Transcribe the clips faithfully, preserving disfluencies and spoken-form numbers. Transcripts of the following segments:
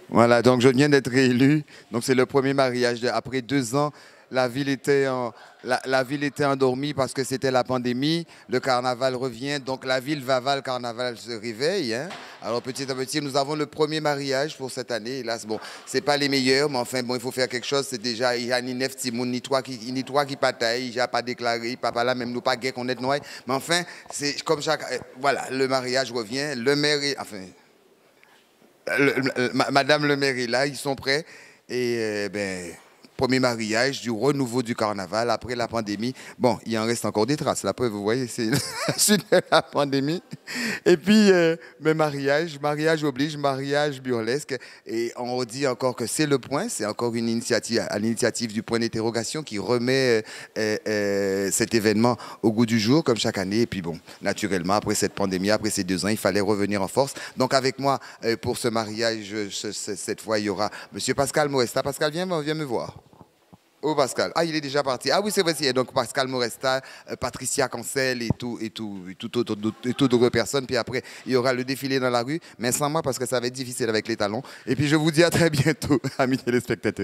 Voilà, donc je viens d'être élu. Donc c'est le premier mariage. De- après deux ans, la ville était en, la, la ville était endormie parce que c'était la pandémie. Le carnaval revient. Donc la ville Vaval, le carnaval se réveille, hein. Alors petit à petit, nous avons le premier mariage pour cette année. Hélas, bon, c'est pas les meilleurs, mais enfin, bon, il faut faire quelque chose. C'est déjà, il y a ni neuf timoun, ni trois qui, ni trois qui bataillent. Il n'y a pas déclaré, papa là, même nous pas gay qu'on est noyé. Mais enfin, c'est comme chaque, euh, voilà, le mariage revient. Le maire, est- enfin, le- le- ma- Madame le maire est là, ils sont prêts. Et euh, ben, premier mariage du renouveau du carnaval après la pandémie. Bon, il en reste encore des traces. Là, vous voyez, c'est la suite de la pandémie. Et puis, euh, ben, mariage, mariage oblige, mariage burlesque. Et on dit encore que c'est le point, c'est encore une initiative, à l'initiative du point d'interrogation qui remet euh, euh, cet événement au goût du jour, comme chaque année. Et puis bon, naturellement, après cette pandémie, après ces deux ans, il fallait revenir en force. Donc avec moi, euh, pour ce mariage, ce- ce- cette fois, il y aura Monsieur Pascal Moresta. Pascal, viens, viens me voir. Oh Pascal, ah il est déjà parti. Ah oui c'est vrai, c'est donc Pascal Moresta, euh, Patricia Cancel et tout et tout et tout autre et toute autre personne. Puis après il y aura le défilé dans la rue, mais sans moi parce que ça va être difficile avec les talons. Et puis je vous dis à très bientôt, amis téléspectateurs.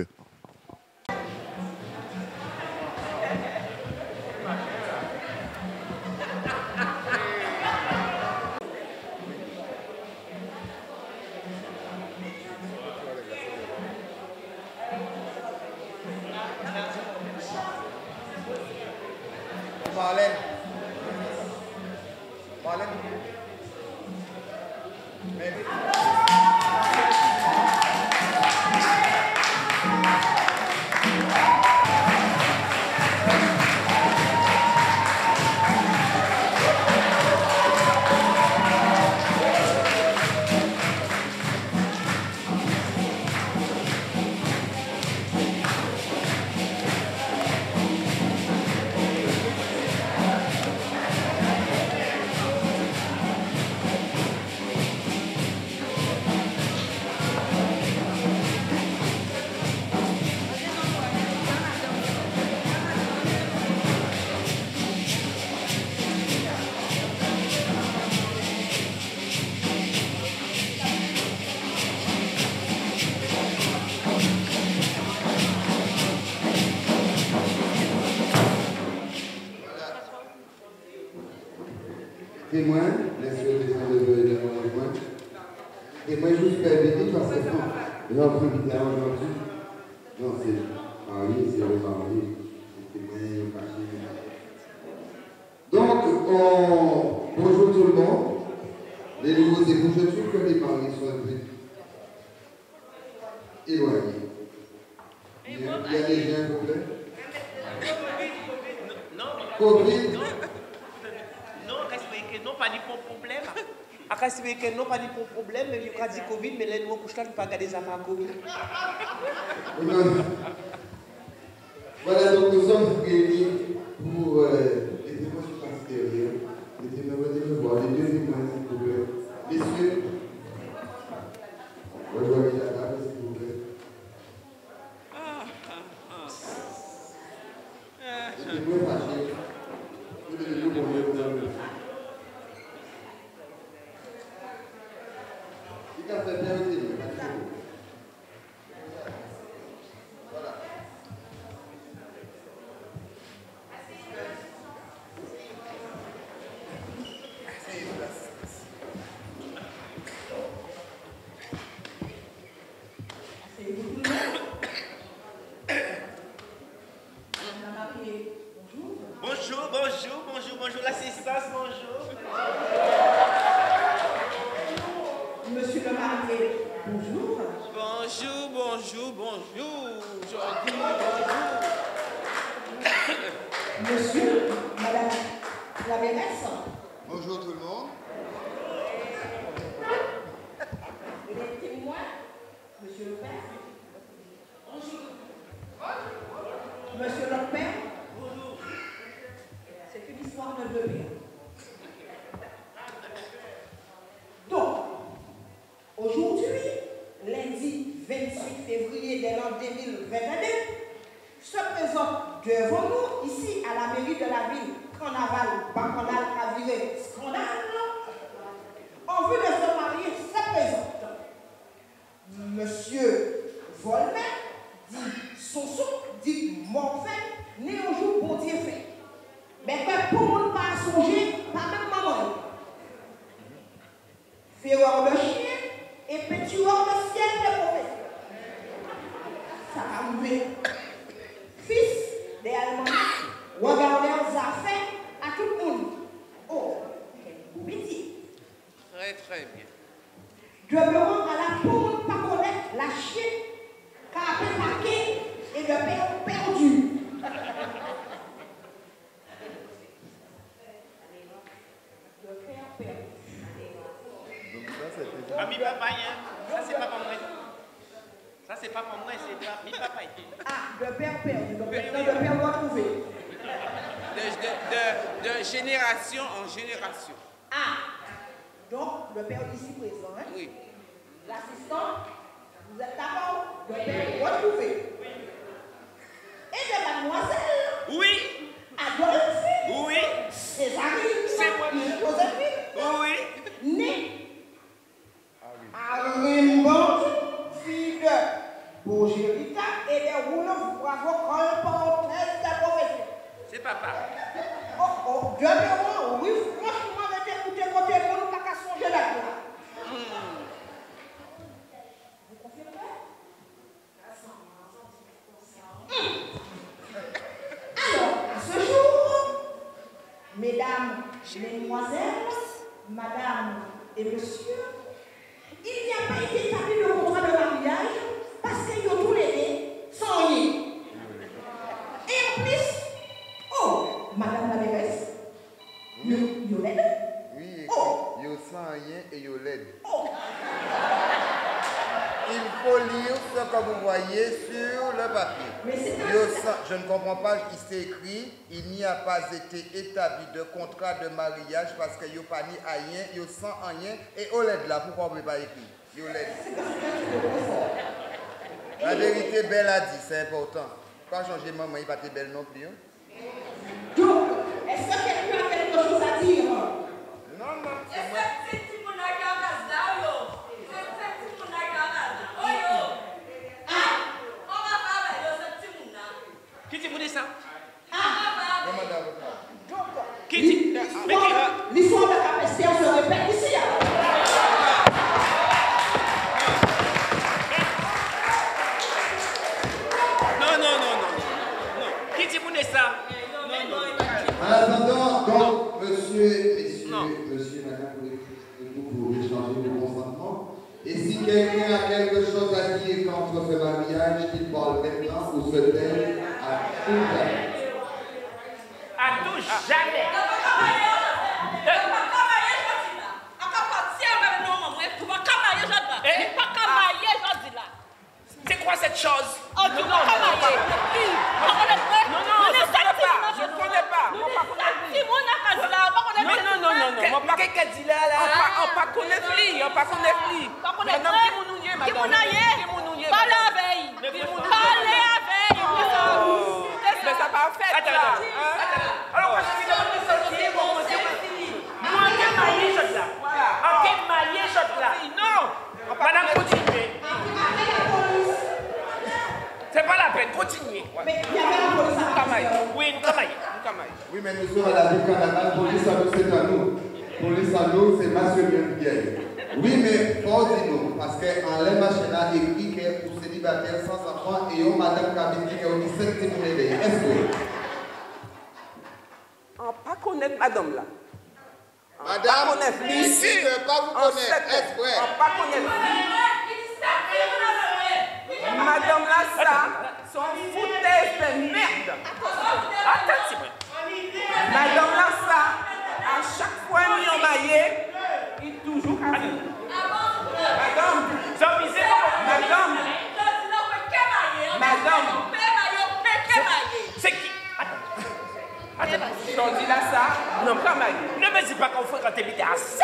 Marlène. Marlène. Témoin, bien sûr, des gens de témoins. Témoin juste permis parce que non, les gens qui viennent aujourd'hui, non, c'est marié, c'est remarié, c'est témoin caché. Donc, on... bonjour tout le monde. Les nouveaux époux, je trouve que les mariés sont un peu éloignés. Il y a, il y a déjà un problème? Covid. Non, respectez non, pas de problème. À respecter non, pas de problème, mais il y a dit Covid, mais les nouveaux couches là, ne pas garder ça par Covid. Voilà, donc nous sommes réunis pour euh, les témoins qui passent derrière. Les témoins, venez me voir, les deux témoins, s'il vous plaît. Messieurs, rejoignez la table, s'il vous plaît. Les témoins fâchés. Vous devez nous pour mieux vous amener. Il a fait bien le témoin, pas de problème. Bonjour, bonjour, bonjour, bonjour, l'assistance, bonjour. Monsieur le marié, bonjour. Bonjour, bonjour, bonjour. Je dis bonjour. Monsieur, madame la mairesse. Bonjour tout le monde. Les témoins, monsieur le père. Bonjour. Monsieur le père. Bonjour. C'est une histoire de deux pères. Donc, aujourd'hui, lundi vingt-huit février de l'an deux mille vingt et un, se présente devant nous, ici à la mairie de la ville, carnaval, bacchanal, aviré, scandale, en vue de se marier, se présente Monsieur pour ne pas songer, pas même maman. Féreur le chien et pétueur le ciel de professeur. Ça va arriver. Fils des Allemands, regardez leurs affaires à tout le monde. Oh, quel beau métier. Très, très bien. Demeurant à la pomme, pas connaître la chienne, car après marqué et le père perdu. Le père perdu. Ah, mi papa, hein? Ça, c'est pas pour moi. Ça, c'est pas pour moi, c'est pas mi papa. Ah, le père perdu. Le père, le père retrouvé. De, de, de, de génération en génération. Ah, donc le père ici présent, hein? Oui. L'assistant, vous êtes d'accord? Le père retrouvé. Et de mademoiselle? Oui. Adolphe? Oui. Césarine? C'est moi. Joséphine? Oui. Né à Rimbaud, fille de Bourgérita et des rouleaux bravo colporteurs de profession. C'est papa. Oh, oh, demeurant, oui, franchement, de t'écouter côté mon n'a qu'à songer là. Vous confirmez? Alors, à ce jour, mesdames, mesdemoiselles, madame et monsieur, il n'y a pas été établi le contrat de mariage parce qu'ils ont tous les deux sans rien. Et en plus, oh, madame la mairesse, yo l'aide? Oui, Oh. yo sans rien et yo l'aide. Oh, Il faut lire ce que vous voyez sur le papier. mais c'est Yo un... sans- je ne comprends pas, il s'est écrit, il n'y a pas été établi de contrat de mariage parce que yo pas ni à rien, yo sans rien et au l'aide là, pourquoi vous ne pouvez pas écrire? Yo l'aide. La vérité, Belle a dit, c'est important. Pas changer maman, il pas être belle non plus. Hein? Donc, est-ce que quelqu'un a quelque chose à dire? Non, non, c'est moi. Qui dit vous dit ça? Comment d'avocat? Donc, Qui dit? Mais qui? l'histoire l'histoire de Capestère se répète ici. Alors. Non, non, non, non. Non. Qui dit vous dit ça? Non, non. En attendant, donc, monsieur, messieurs, Non. monsieur, madame, vous pour échanger le consentement. Et si quelqu'un a quelque chose à dire contre ce mariage, qu'il parle maintenant ou se taire à tout jamais. À tout jamais. C'est quoi cette chose? Oh, tu non, vas non, pas non, marier. non, non, non, je ne connais pas. Je ne connais pas. Non, non, non, non, non. Qu'est-ce qu'elle dit là, là? On pas connaît plus, on pas connaît plus. Madame, qui mounouye, madame? Qui mounouye? Parlez avec. Parlez avec. Mais ça pas fait, là. Alors, quand je suis dans le sortir, bon, moi, quel maillé, je là. En quel maillé, je là. Non. Madame, continuez. C'est pas la peine, continuez. Mais il y avait la police à Camaille. Oui, nous camaille. Nous camaille. Oui, mais nous sommes à la ville carnaval, police à nous, c'est à nous. Police à nous, c'est Mathieu Bien. Oui, mais faut dire nous, parce qu'en les machines a écrit que pour célibataires sans enfants, et on madame qui a dit qu'on dit sept petits moulins. Est-ce que? On pas connaître madame là. Madame, connaître lui. ici, je ne veux pas vous On connaître. sait Est-ce vrai? on pas connaître lui. Madame là, ça, son foutaise de merde. Attends, Madame là, ça, à chaque fois qu'il est maillé, il est toujours à vie. Madame, madame, madame, c'est qui? Attends. Attends. je dis là ça, non pas maillé. Ne me dis pas qu'on fait quand t'es à ça.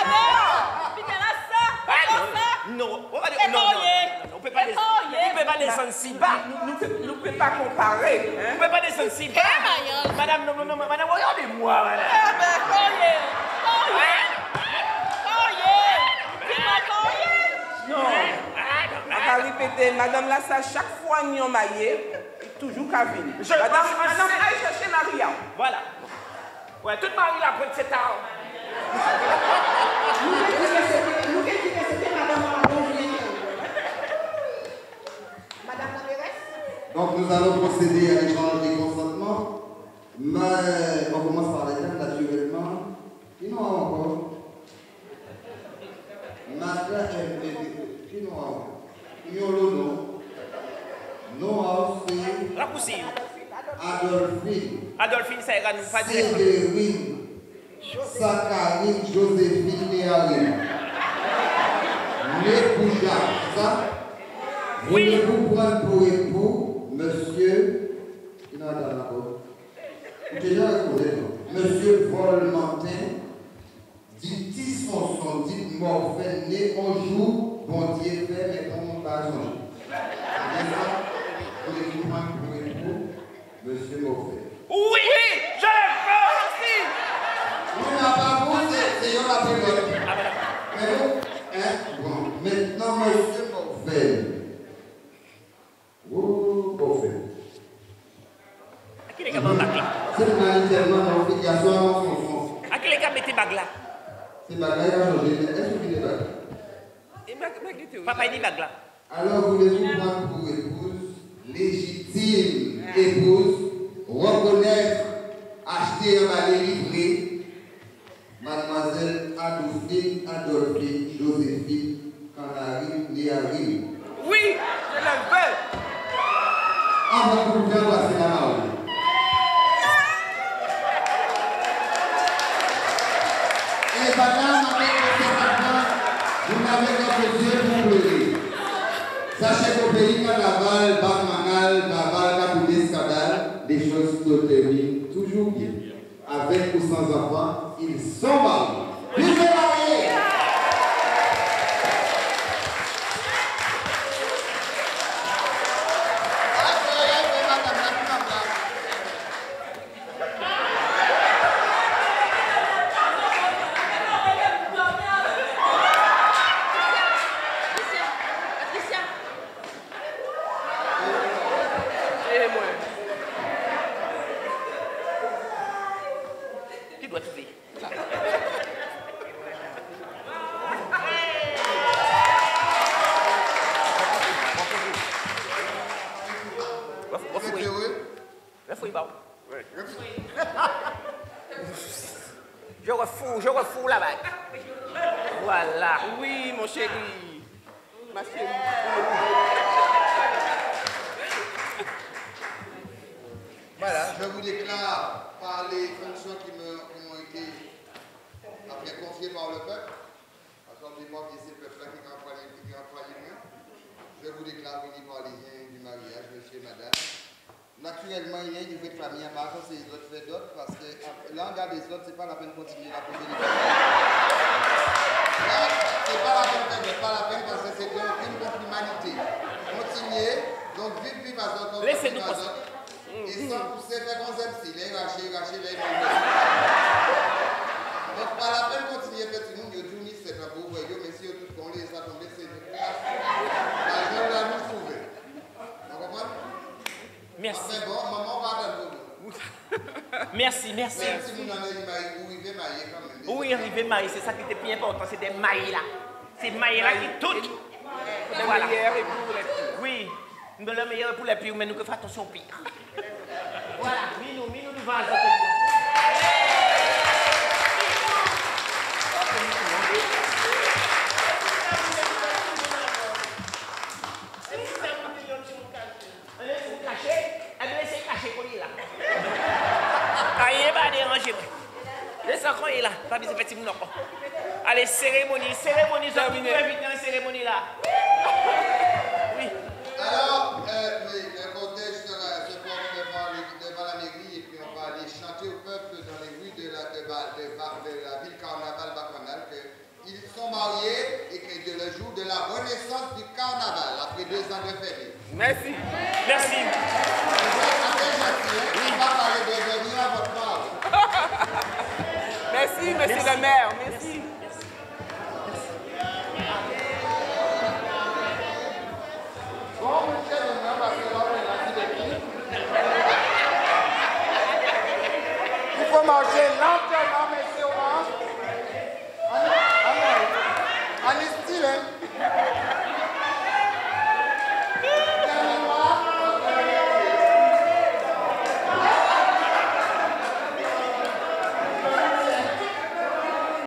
Ah non, non, on va dire- non, non, non, non, on peut pas les, on peut pas les sensibles. Nous ne pouvons pas comparer. Hein? On peut pas les sensibles. Madame, non, non, non, madame, regardez-moi, madame. Non. On va répéter, madame là, ça, chaque fois qu'il est maillé, il est toujours qu'à venir. Je- Madame, je- madame, allez chercher Maria. Voilà. Ouais, toute Marie là, après c'est tard. Nous qui disons que c'était Madame Maradon. Madame la mairesse. Donc nous allons procéder à l'échange des consentements. Mais on commence par les dames naturellement. Qui nous a encore? Madame qui nous a encore? Yolo non. Noah c'est. La cousine. Adolphine. Adolphine, ça ira nous pas dire. Séverine. Sakarine Joséphine Néarine. Népouja, ça? Oui. Voulez-vous prendre pour époux, monsieur. Il n'a pas d'accord. Déjà, monsieur Volmentin, dit Tisson, dit Morphène, né un jour, bon Dieu fait, mais on ne pas changer. Voulez-vous prendre pour époux, monsieur Morphène? Oui, je le veux aussi. On n'a pas vous, c'est yon la première. Mais vous, hein, bon, maintenant, monsieur Morphène. Oh, Morphène. À qui les gars mettent bague là? C'est tellement dans l'obligation à son sens. À qui les gars mettent bague là? C'est bague là, il a changé, mais est-ce que vous bague? Papa, il dit bague là. Alors, voulez-vous prendre pour épouse, légitime épouse, reconnaître, acheter un balai livré, mademoiselle Adolphine, Adolphine, Joséphine, Canarine, Néarine. Oui, je le veux. On va vous faire passer la main. Et madame, avec votre enfant, vous n'avez qu'un yeux pour pleurer. Sachez qu'au pays carnaval, Bacmanal, Baval, Capoudé, Scandale, des choses se terminent toujours bien. Avec ou sans enfant, ils sont mariés. Vivez mariés! Qui doit trouver? Vous êtes heureux? Refouille, bah. Je refous, je refous la bague. Voilà. Oui, mon chéri. Ma chérie. Voilà, je vous déclare par les fonctions qui m'ont été après confiées par le peuple. Attendez-moi que c'est le peuple qui a employé mieux. Je vous déclare unis par les liens du mariage, monsieur et madame. Naturellement, il y a une nouvelle famille, par contre, c'est les autres fait d'autres, parce que là, on regarde les autres, c'est pas la peine de continuer à poser les questions. Là, c'est pas la peine, c'est pas la peine, parce que c'est un crime contre l'humanité. Continuez, donc vite, vite, parce que laissez-nous et sans pousser, faire qu'on s'aime, si les racher, racher, les donc, pas la peine de continuer, petit monde, il y a tout mis, c'est un beau voyou, mais si il y a tout qu'on les a tombé, c'est une classe. La gueule là, nous trouver. Vous comprenez? Merci. C'est bon, maman va dans le Merci, merci. Même si vous n'en avez pas eu, vous arrivez marié quand même. Oui, arriver marié, c'est ça qui était plus important, c'est des mailles là. C'est mailles là qui toutes. Voilà. Oui, nous le meilleur pour les pires, mais nous que faisons attention au pire. Voilà, mis-nous, mis-nous devant ça. Allez, cérémonie, cérémonie, ça vous inviter une cérémonie là. Oui. Alors, euh, oui, le cortège sera se porte devant, devant la mairie et puis on va aller chanter au peuple dans les rues de la, de, de, de, de la ville carnaval bacchanale qu'ils sont mariés et que c'est le jour de la renaissance du carnaval après deux ans de fête. Merci. Merci. On va parler de venir à votre part. Merci, monsieur le maire. Merci. Bon, monsieur le maire, parce que là, on est là, il faut faut marcher lentement, mais c'est orange. On est style, hein?